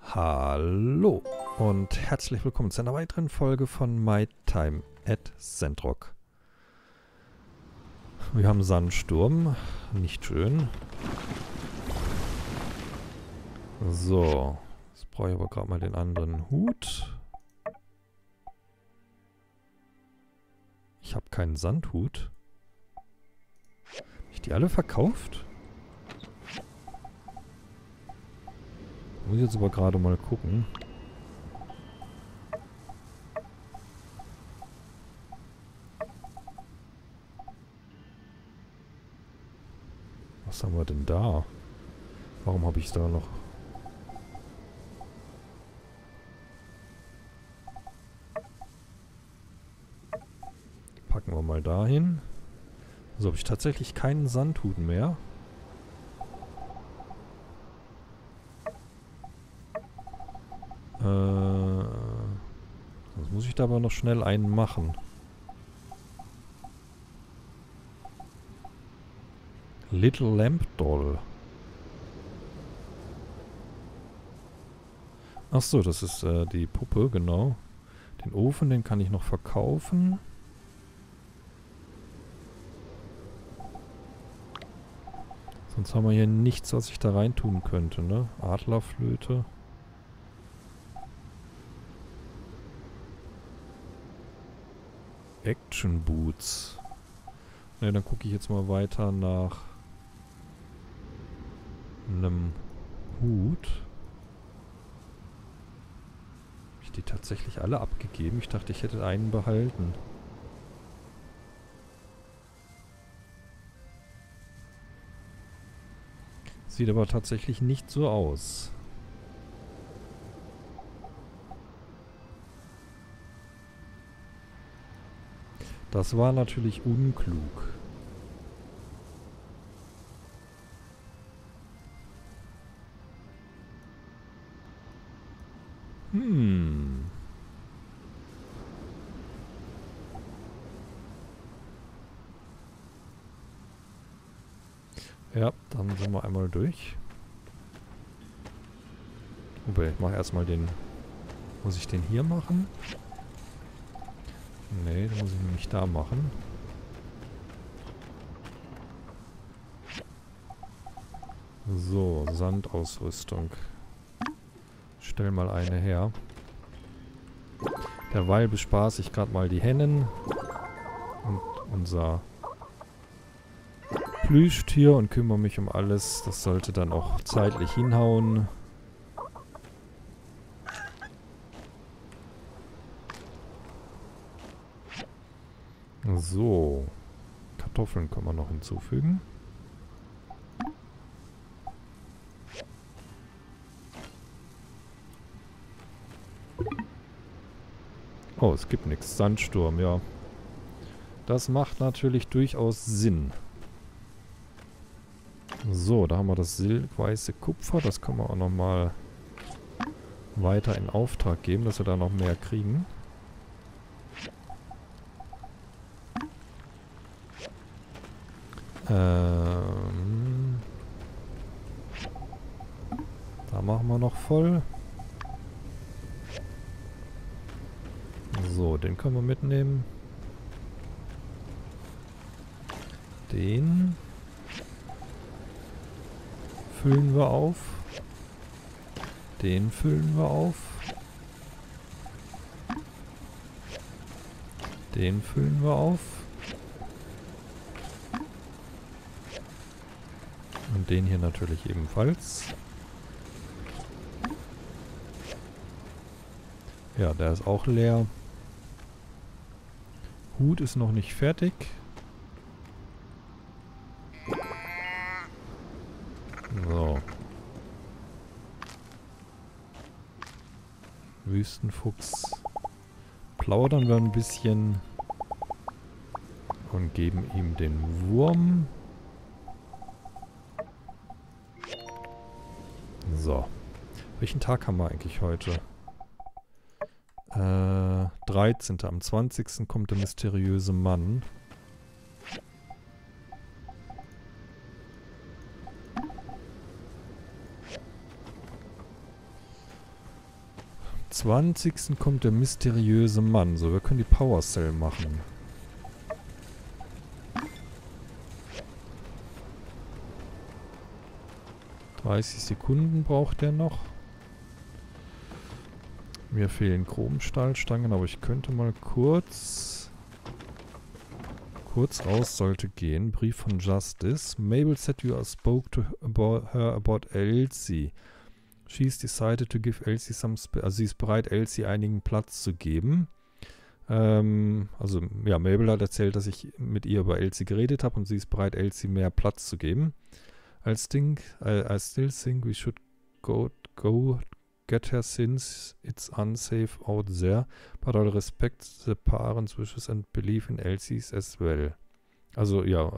Hallo und herzlich willkommen zu einer weiteren Folge von My Time at Sandrock. Wir haben Sandsturm, nicht schön. So, jetzt brauche ich aber gerade mal den anderen Hut. Ich habe keinen Sandhut. Habe ich die alle verkauft? Muss ich jetzt aber gerade mal gucken. Was haben wir denn da? Warum habe ich da noch... Packen wir mal dahin. So, habe ich tatsächlich keinen Sandhut mehr. Sonst muss ich da aber noch schnell einen machen. Little Lamp Doll. Achso, das ist die Puppe, genau. Den Ofen, den kann ich noch verkaufen. Sonst haben wir hier nichts, was ich da rein tun könnte, ne? Adlerflöte. Action Boots. Ne, dann gucke ich jetzt mal weiter nach einem Hut. Habe ich die tatsächlich alle abgegeben? Ich dachte, ich hätte einen behalten. Sieht aber tatsächlich nicht so aus. Das war natürlich unklug. Ja, dann sind wir einmal durch. Wobei, ich mache erstmal den... Muss ich den hier machen? Nee, den muss ich nämlich da machen. So, Sandausrüstung. Stell mal eine her. Derweil bespaße ich gerade mal die Hennen. Und unser Plüschtier und kümmere mich um alles. Das sollte dann auch zeitlich hinhauen. So. Kartoffeln können wir noch hinzufügen. Oh, es gibt nichts. Sandsturm, ja. Das macht natürlich durchaus Sinn. So, da haben wir das silkweiße Kupfer. Das können wir auch nochmal weiter in Auftrag geben, dass wir da noch mehr kriegen. Da machen wir noch voll. So, den können wir mitnehmen. Den füllen wir auf. Den füllen wir auf. Den füllen wir auf. Und den hier natürlich ebenfalls. Ja, der ist auch leer. Hut ist noch nicht fertig. So. Wüstenfuchs. Plaudern wir ein bisschen. Und geben ihm den Wurm. So. Welchen Tag haben wir eigentlich heute? 13. Am 20. kommt der mysteriöse Mann. 20. kommt der mysteriöse Mann. So, wir können die Power Cell machen. Sekunden braucht der noch. Mir fehlen Chromstahlstangen, aber ich könnte mal kurz raus sollte gehen. Brief von Justice. Mabel said you spoke to her about Elsie. She's decided to give Elsie some also sie ist bereit, Elsie einigen Platz zu geben. Also, ja, Mabel hat erzählt, dass ich mit ihr über Elsie geredet habe und sie ist bereit, Elsie mehr Platz zu geben. I still think we should go get her since it's unsafe out there, but I'll respect the parents' wishes and believe in Elsie's as well. Also, ja,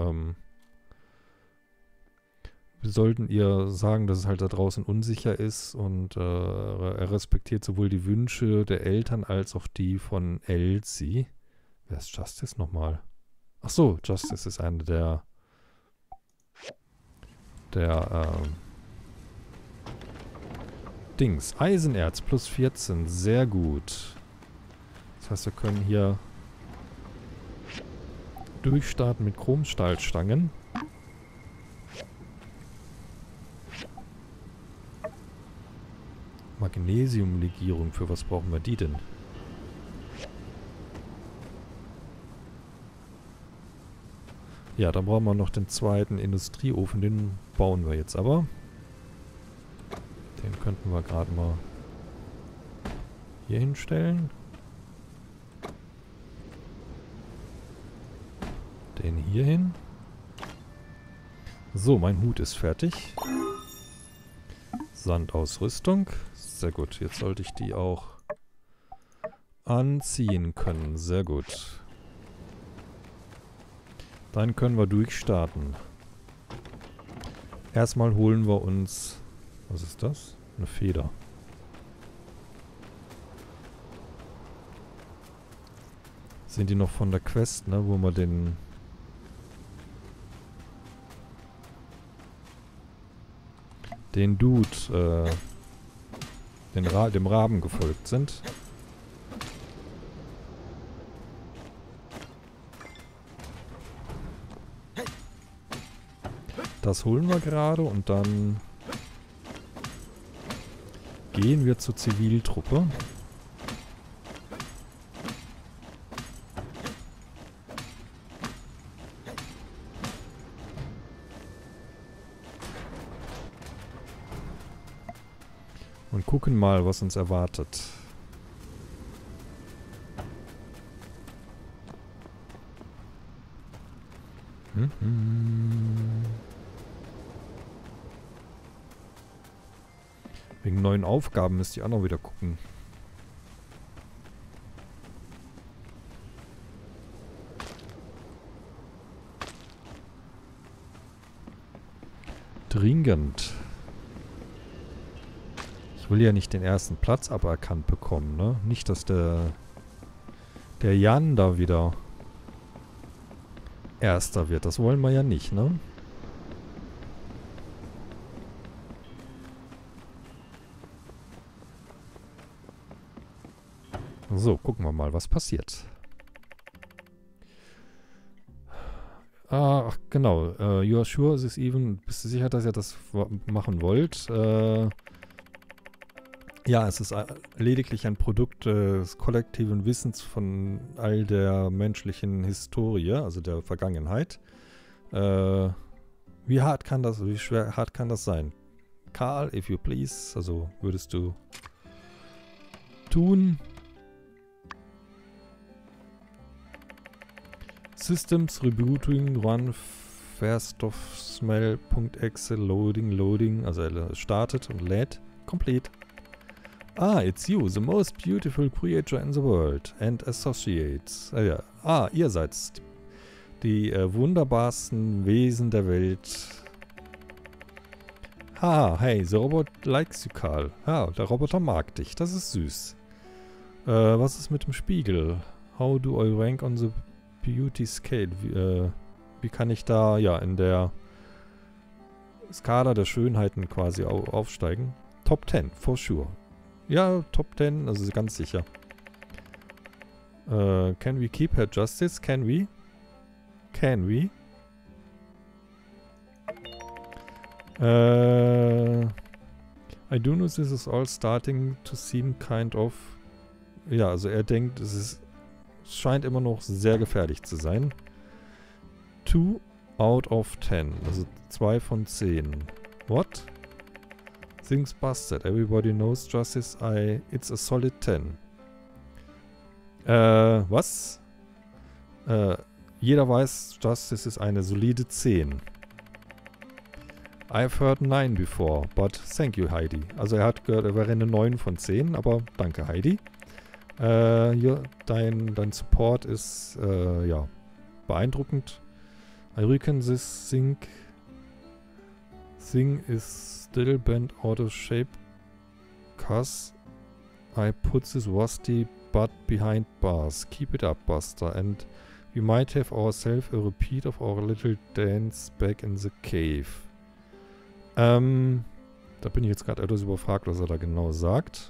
wir sollten ihr sagen, dass es halt da draußen unsicher ist und er respektiert sowohl die Wünsche der Eltern als auch die von Elsie. Wer ist Justice nochmal? Ach so, Justice ist eine der Dings. Eisenerz plus 14. Sehr gut. Das heißt, wir können hier durchstarten mit Chromstahlstangen. Magnesiumlegierung. Für was brauchen wir die denn? Ja, dann brauchen wir noch den zweiten Industrieofen. Den bauen wir jetzt aber. Den könnten wir gerade mal hier hinstellen. Den hier hin. So, mein Hut ist fertig. Sandausrüstung. Sehr gut. Jetzt sollte ich die auch anziehen können. Sehr gut. Dann können wir durchstarten. Erstmal holen wir uns... Was ist das? Eine Feder. Sind die noch von der Quest, ne? Wo wir den... den Dude, dem Raben gefolgt sind. Das holen wir gerade und dann gehen wir zur Ziviltruppe. Und gucken mal, was uns erwartet. Wegen neuen Aufgaben müsst ihr auch noch wieder gucken. Dringend. Ich will ja nicht den ersten Platz aberkannt bekommen, ne? Nicht, dass der Jan da wieder Erster wird. Das wollen wir ja nicht, ne? So, gucken wir mal, was passiert. Ach, genau. You are sure this even... Bist du sicher, dass ihr das machen wollt? Ja, es ist lediglich ein Produkt des kollektiven Wissens von all der menschlichen Historie, also der Vergangenheit. Wie schwer hart kann das sein? Karl, if you please, also würdest du tun? Systems rebooting run first of smell.exe loading, also er startet und lädt. Complete. Ah, it's you, the most beautiful creature in the world and associates. Ja. Ah, ihr seid die wunderbarsten Wesen der Welt. Ha, hey, the robot likes you, Karl. Ah, der Roboter mag dich, das ist süß. Was ist mit dem Spiegel? How do I rank on the Beauty Scale? Wie kann ich da, ja, in der Skala der Schönheiten quasi aufsteigen? Top 10, for sure. Ja, Top 10, also ganz sicher. Can we keep her justice? Can we? Can we? I do know this is all starting to seem kind of... Ja, also er denkt, es scheint immer noch sehr gefährlich zu sein. 2 out of 10. Also 2 von 10. What? Things busted. Everybody knows justice. It's a solid 10. Was? Jeder weiß, justice ist eine solide 10. I've heard 9 before, but thank you, Heidi. Also er hat gehört, er wäre eine 9 von 10, aber danke, Heidi. Dein Support ist, ja, beeindruckend. I reckon this thing is still bent out of shape, cause I put this rusty butt behind bars. Keep it up, Buster, and we might have ourselves a repeat of our little dance back in the cave. Da bin ich jetzt gerade etwas überfragt, was er da genau sagt.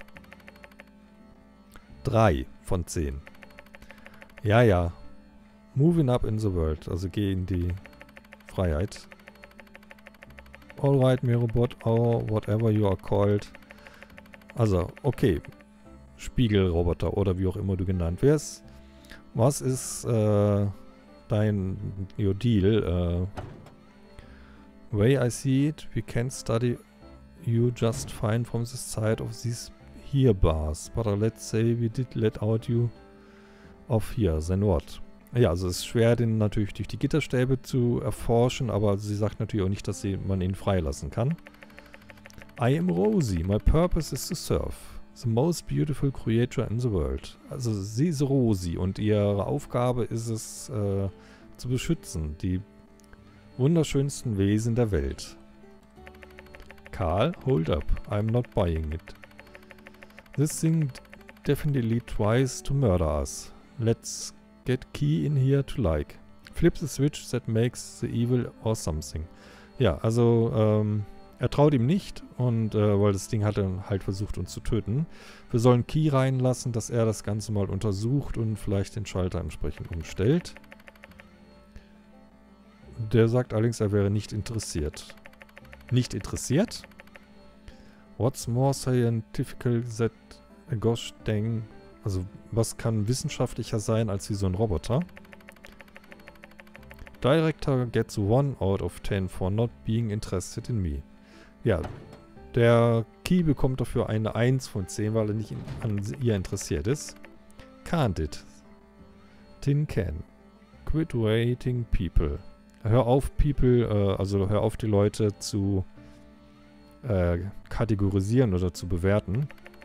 3 von 10. Ja, ja. Moving up in the world. Also geh in die Freiheit. Alright, Mirobot, or whatever you are called. Also, okay. Spiegelroboter oder wie auch immer du genannt wirst. Was ist dein Deal? Way I see it, we can study you just fine from the side of these here bars. But let's say we did let out you off here, then what? Ja, also es ist schwer, den natürlich durch die Gitterstäbe zu erforschen, aber sie sagt natürlich auch nicht, dass man ihn freilassen kann. I am Rosie, my purpose is to serve. The most beautiful creature in the world. Also sie ist Rosie und ihre Aufgabe ist es, zu beschützen, die wunderschönsten Wesen der Welt. Karl, hold up. I'm not buying it. This thing definitely tries to murder us. Let's get Key in here to like. Flip the switch that makes the evil or something. Ja, also er traut ihm nicht und weil das Ding hat dann halt versucht uns zu töten. Wir sollen Key reinlassen, dass er das Ganze mal untersucht und vielleicht den Schalter entsprechend umstellt. Der sagt allerdings, er wäre nicht interessiert. Nicht interessiert? What's more scientifical that a gosh dang... Also, was kann wissenschaftlicher sein als wie so ein Roboter? Director gets 1 out of 10 for not being interested in me. Ja, der Key bekommt dafür eine 1 von 10, weil er nicht an ihr interessiert ist. Can't it? Tin can. Quit rating people. Hör auf, People, also hör auf, die Leute zu kategorisieren oder zu bewerten.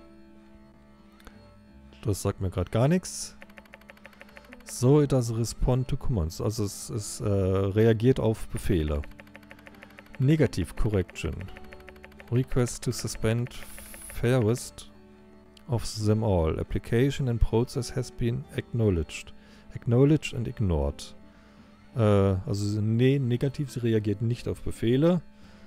Das sagt mir gerade gar nichts. So, it does respond to commands. Also es reagiert auf Befehle. Negative Correction. Request to suspend fairest of them all. Application and process has been acknowledged. Acknowledged and ignored. Also nee, negativ, sie reagiert nicht auf Befehle.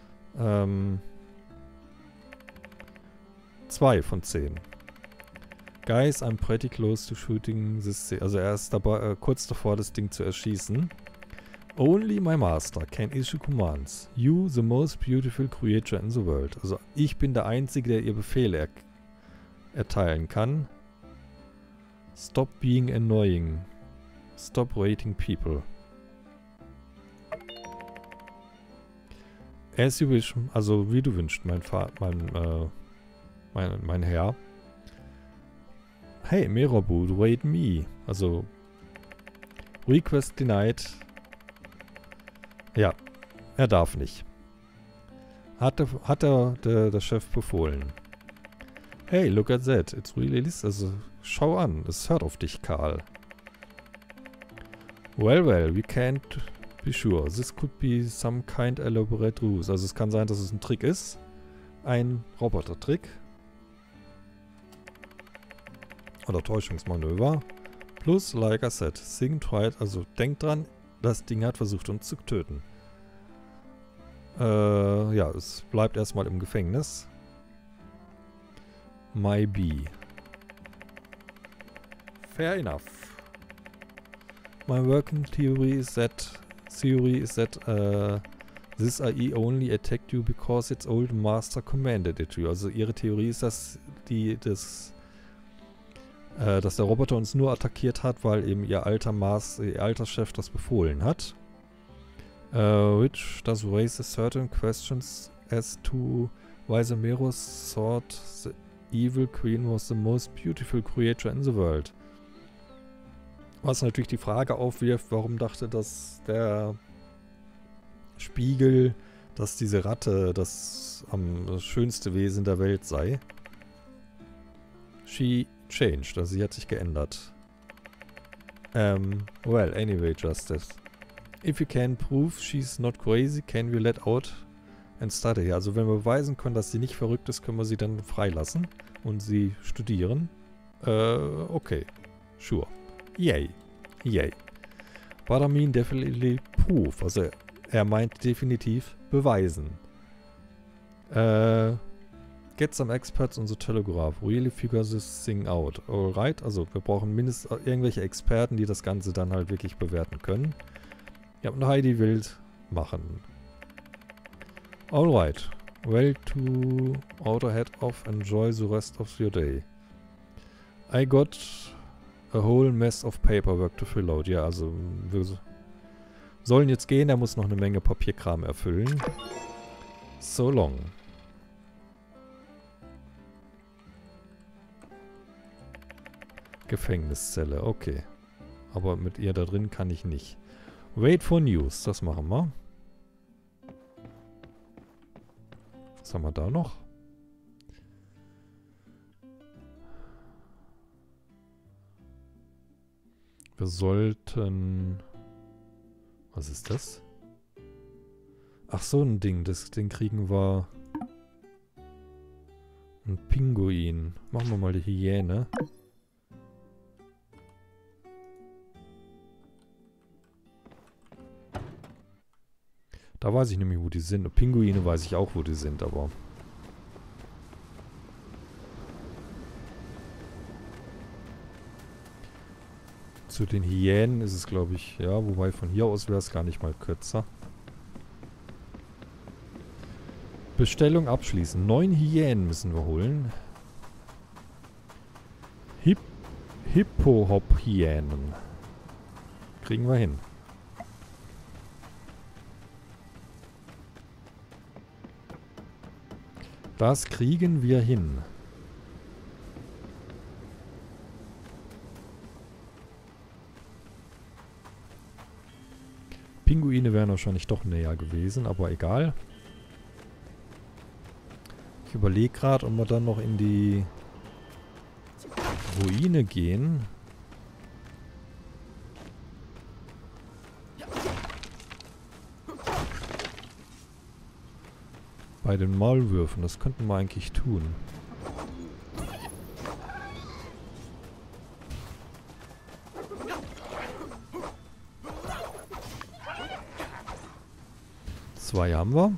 2 von 10. Guys, I'm pretty close to shooting this thing. Also er ist dabei, kurz davor, das Ding zu erschießen. Only my master can issue commands. You, the most beautiful creature in the world. Also ich bin der Einzige, der ihr Befehle erteilen kann. Stop being annoying. Stop rating people. As you wish, also wie du wünschst, mein Herr. Hey, Meroboot, rate me. Also, request denied. Ja, er darf nicht. Hat der Chef befohlen. Hey, look at that. It's really this. Also, schau an. Es hört auf dich, Karl. Well, we can't be sure. This could be some kind elaborate ruse. Also, es kann sein, dass es ein Trick ist. Ein Roboter-Trick. Oder Täuschungsmanöver. Plus, like I said, Thing tried, also denkt dran, das Ding hat versucht uns zu töten. Ja, es bleibt erstmal im Gefängnis. Might be. Fair enough. My working theory is that this IE only attacked you because its old master commanded it to. Also ihre Theorie ist, dass dass der Roboter uns nur attackiert hat, weil eben ihr alter Chef das befohlen hat. Which does raise certain questions as to why the Meros thought the evil queen was the most beautiful creature in the world. Was natürlich die Frage aufwirft, warum dachte das der Spiegel, dass diese Ratte das schönste Wesen der Welt sei. She changed, also sie hat sich geändert. Well, anyway, Justice. If you can prove she's not crazy, can we let out and study her? Also wenn wir beweisen können, dass sie nicht verrückt ist, können wir sie dann freilassen und sie studieren. Okay. Sure. Yay. Yay. But I mean definitely proof. Also er meint definitiv beweisen. Get some experts on the telegraph. Really figure this thing out. Alright, also wir brauchen mindestens irgendwelche Experten, die das Ganze dann halt wirklich bewerten können. Ja, und Heidi will machen. Alright. Well to outer head off, enjoy the rest of your day. I got a whole mess of paperwork to fill out. Ja, also wir sollen jetzt gehen, er muss noch eine Menge Papierkram erfüllen. So long. Gefängniszelle, okay. Aber mit ihr da drin kann ich nicht. Wait for news, das machen wir. Was haben wir da noch? Wir sollten... Was ist das? Ach, so ein Ding. Das Ding kriegen wir... Ein Pinguin. Machen wir mal die Hyäne. Da weiß ich nämlich, wo die sind. Pinguine weiß ich auch, wo die sind, aber... Zu den Hyänen ist es, glaube ich, ja, wobei von hier aus wäre es gar nicht mal kürzer. Bestellung abschließen. 9 Hyänen müssen wir holen. Hippo-Hop-Hyänen. Kriegen wir hin. Das kriegen wir hin. Pinguine wären wahrscheinlich doch näher gewesen, aber egal. Ich überlege gerade, ob wir dann noch in die Ruine gehen. Bei den Maulwürfen, das könnten wir eigentlich tun. Zwei haben wir.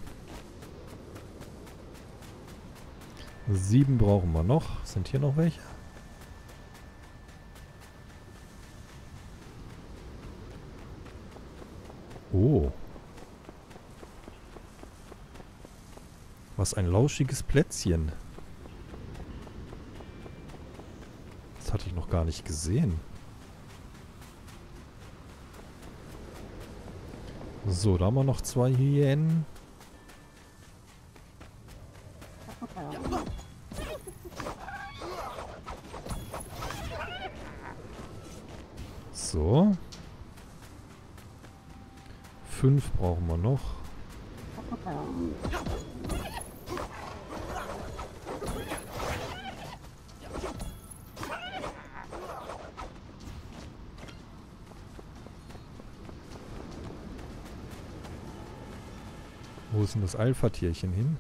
7 brauchen wir noch. Sind hier noch welche? Oh. Was ein lauschiges Plätzchen. Das hatte ich noch gar nicht gesehen. So, da haben wir noch 2 Hyänen. So. 5 brauchen wir noch. Wo ist denn das Alpha-Tierchen hin?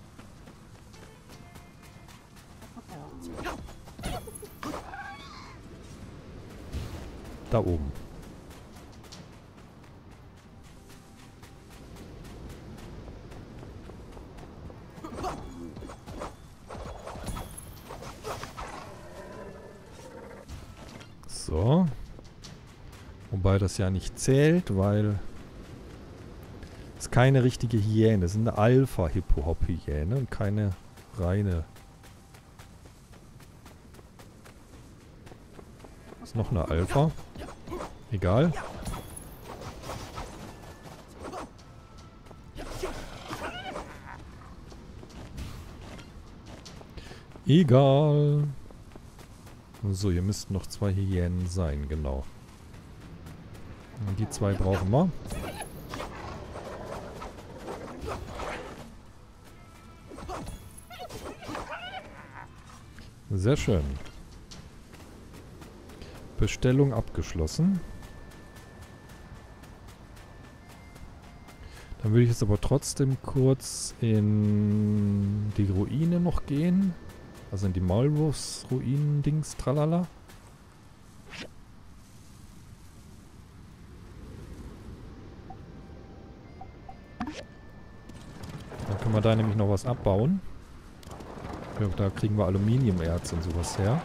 Da oben. So. Wobei das ja nicht zählt, weil es ist keine richtige Hyäne. Es ist eine Alpha-Hippo-Hop-Hyäne und keine reine. Ist noch eine Alpha. Egal. Egal. So, hier müssten noch 2 Hyänen sein, genau. Und die 2 brauchen wir. Sehr schön. Bestellung abgeschlossen. Dann würde ich jetzt aber trotzdem kurz in die Ruine noch gehen. Also in die Maulwurfsruinen-Dings, tralala. Dann können wir da nämlich noch was abbauen. Ja, da kriegen wir Aluminiumerz und sowas her.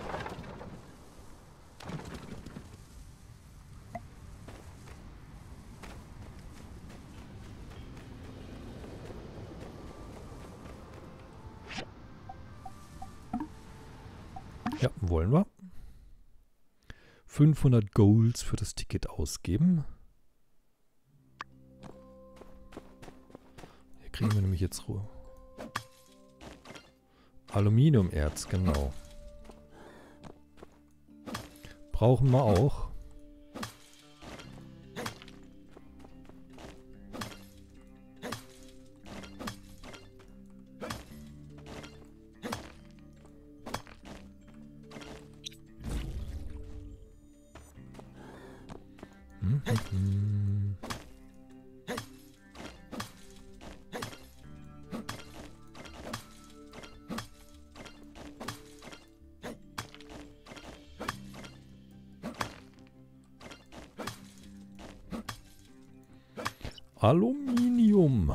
Ja, wollen wir. 500 Golds für das Ticket ausgeben. Hier kriegen wir nämlich jetzt Ruhe. Aluminiumerz, genau. Brauchen wir auch. Aluminium.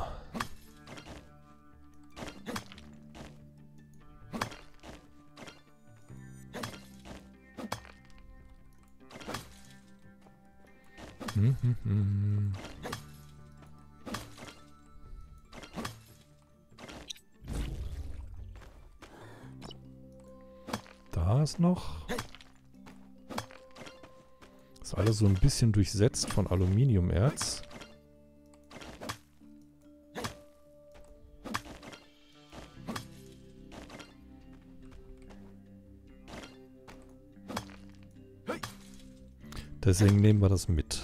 Da ist noch. Ist alles so ein bisschen durchsetzt von Aluminiumerz. Deswegen nehmen wir das mit.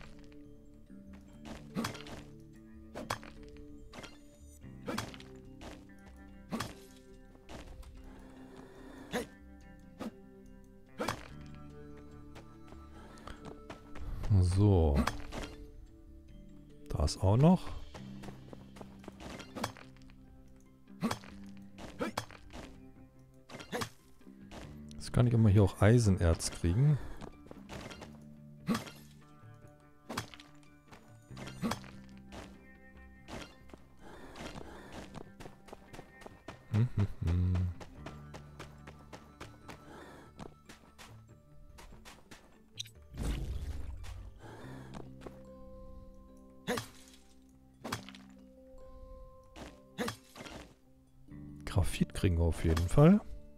So. Da ist auch noch. Jetzt kann ich immer hier auch Eisenerz kriegen. Graphit kriegen wir auf jeden Fall.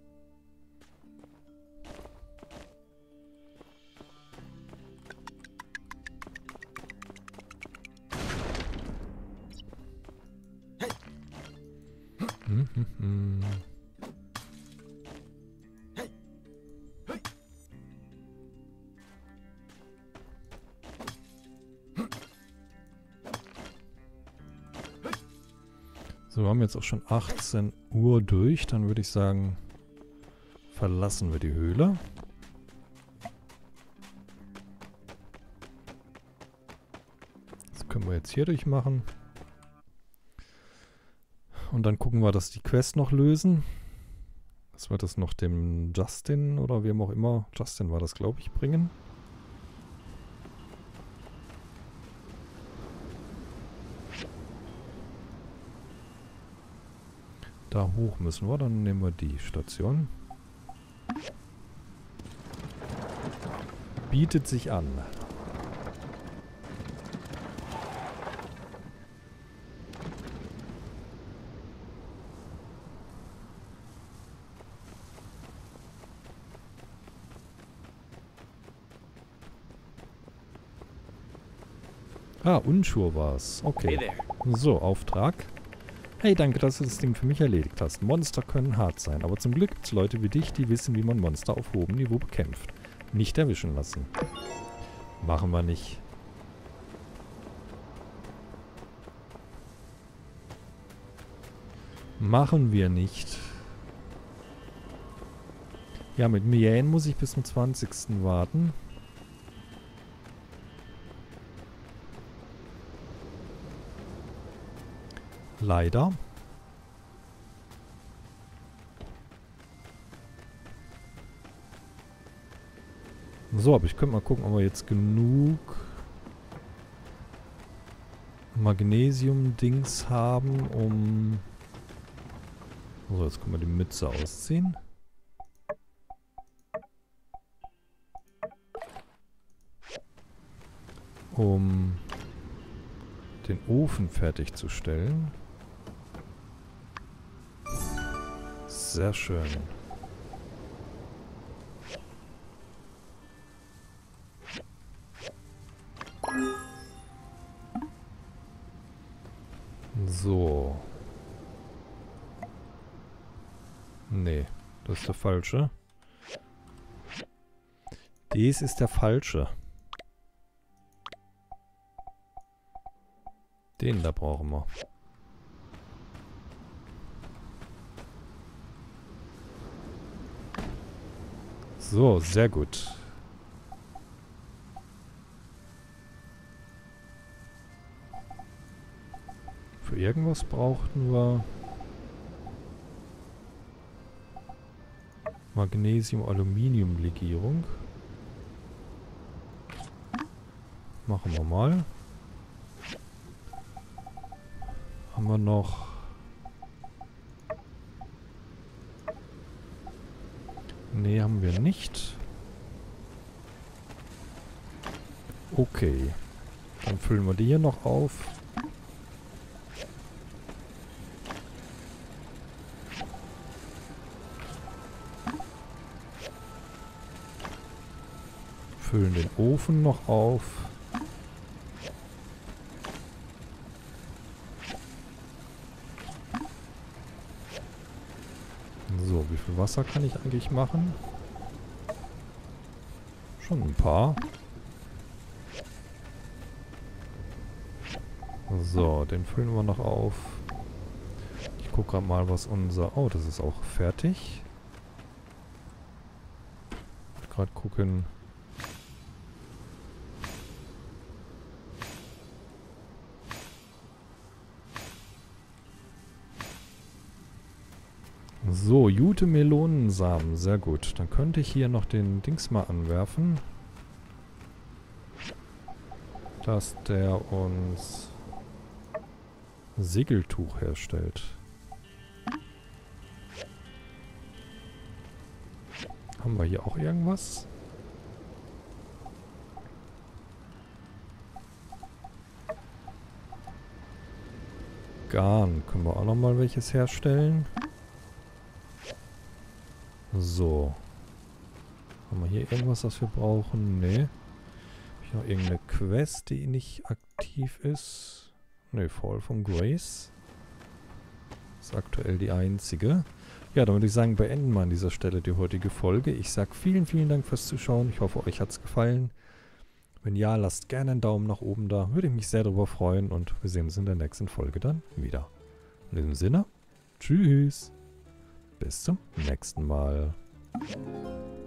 So, wir haben jetzt auch schon 18 Uhr durch. Dann würde ich sagen, verlassen wir die Höhle. Das können wir jetzt hier durchmachen. Und dann gucken wir, dass die Quest noch lösen. Dass wir das noch dem Justin oder wem auch immer, Justin war das, glaube ich, bringen. Da hoch müssen wir, dann nehmen wir die Station. bietet sich an. Ah, Unsure war's. Okay. So, Auftrag. Hey, danke, dass du das Ding für mich erledigt hast. Monster können hart sein, aber zum Glück gibt's Leute wie dich, die wissen, wie man Monster auf hohem Niveau bekämpft. Nicht erwischen lassen. Machen wir nicht. Machen wir nicht. Ja, mit Mian muss ich bis zum 20. warten. Leider. So, aber ich könnte mal gucken, ob wir jetzt genug Magnesium-Dings haben, um... So, jetzt können wir die Mütze ausziehen. Um den Ofen fertigzustellen. Sehr schön. So. Nee, das ist der falsche. Dies ist der falsche. Den da brauchen wir. So, sehr gut. Für irgendwas brauchten wir Magnesium-Aluminium-Legierung. Machen wir mal. Haben wir noch... Nee, haben wir nicht. Okay. Dann füllen wir die hier noch auf. Füllen den Ofen noch auf. So, wie viel Wasser kann ich eigentlich machen? Schon ein paar. So, den füllen wir noch auf. Ich gucke gerade mal, was unser... Oh, das ist auch fertig. Ich muss gerade gucken... So, Jute Melonensamen, sehr gut. Dann könnte ich hier noch den Dings mal anwerfen. Dass der uns Segeltuch herstellt. Haben wir hier auch irgendwas? Garn, können wir auch noch mal welches herstellen? So. Haben wir hier irgendwas, was wir brauchen? Nee. Habe ich noch irgendeine Quest, die nicht aktiv ist? Nee, Fall from Grace. Ist aktuell die einzige. Ja, dann würde ich sagen, beenden wir an dieser Stelle die heutige Folge. Ich sage vielen, vielen Dank fürs Zuschauen. Ich hoffe, euch hat es gefallen. Wenn ja, lasst gerne einen Daumen nach oben da. Würde ich mich sehr darüber freuen. Und wir sehen uns in der nächsten Folge dann wieder. In diesem Sinne, tschüss. Bis zum nächsten Mal.